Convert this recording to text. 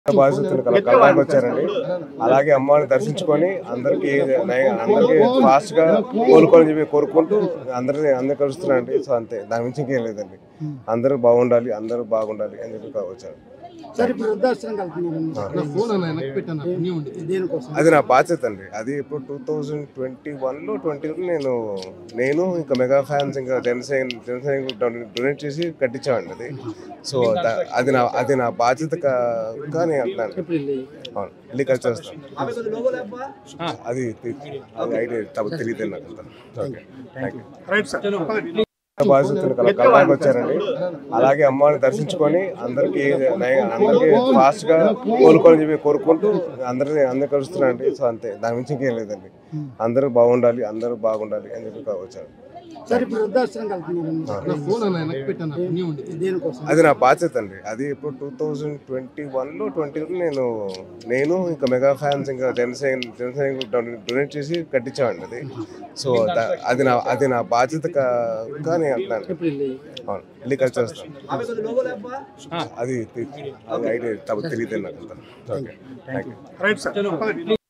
బాధితులు కలగడానికి వచ్చారండి. అలాగే అమ్మవారిని దర్శించుకొని అందరికీ ఫాస్ట్ గా కోలుకొని చెప్పి కోరుకుంటూ అందరు కలుస్తున్నారండి. సో అంతే, దాని మించి ఇంకేం లేదండి. అందరూ బాగుండాలి, అందరూ బాగుండాలి అని చెప్పి వచ్చారు. అది నా బాధ్యత అండి. అది ఇప్పుడు 2021లో 20 నేను ఇంకా మెగా ఫ్యాన్స్ ఇంకా జనసేన డొనేట్ చేసి కట్టించామండి అది. సో అది నా బాధ్యత నేను అంటున్నాను. అవును, వెళ్ళి కలిసి వస్తాను. అది ఐడియా తెలియదు నాకు. Okay, thank you. బాధితులు కలగడానికి వచ్చారండి. అలాగే అమ్మవారిని దర్శించుకొని అందరికీ ఫాస్ట్ గా కోలుకొని చెప్పి కోరుకుంటూ అందరు కలుస్తున్నారండి. సో అంతే, దాని మించి ఇంకేం లేదండి. అందరూ బాగుండాలి, అందరూ బాగుండాలి అని చెప్పి వచ్చారు. అది నా బాధ్యత అండి. అది ఇప్పుడు 2021లో 20 నేను ఇంకా మెగా ఫ్యాన్స్ ఇంకా జనసేన డొనేట్ చేసి కట్టించామండి అది. సో అది నా బాధ్యత నేను అంటున్నాను. అవును, వెళ్ళి కలిసి వస్తాను. అది ఐడియా తెలియదు నాకు. Okay, thank you.